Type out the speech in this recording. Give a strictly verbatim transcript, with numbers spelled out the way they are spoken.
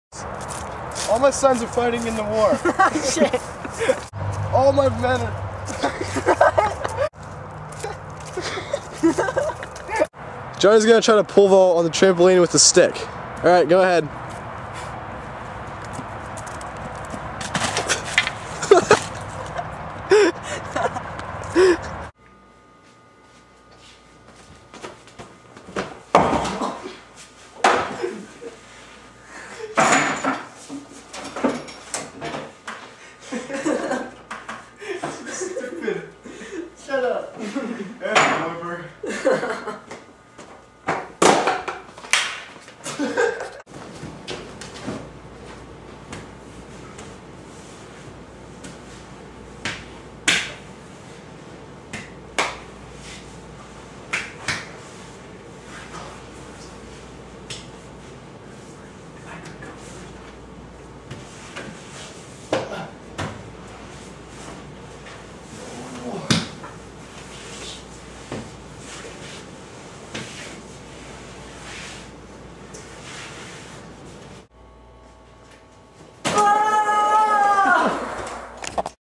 All my sons are fighting in the war. Shit. All my men are... Johnny's gonna try to pole vault on the trampoline with a stick. Alright, go ahead.